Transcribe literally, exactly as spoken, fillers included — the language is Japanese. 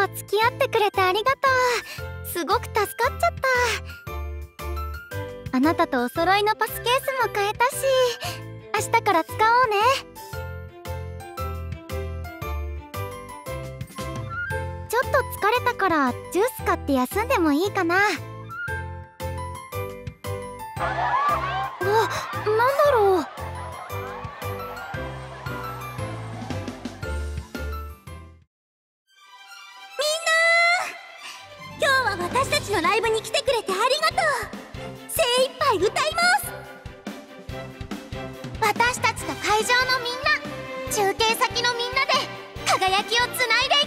付き合ってくれてありがとう。すごく助かっちゃった。あなたとお揃いのパスケースも買えたし、明日から使おうね。ちょっと疲れたからジュース買って休んでもいいかな。あ、なんだろう。 今日は私たちのライブに来てくれてありがとう。精一杯歌います。 私たちと会場のみんな、中継先のみんなで輝きをつないで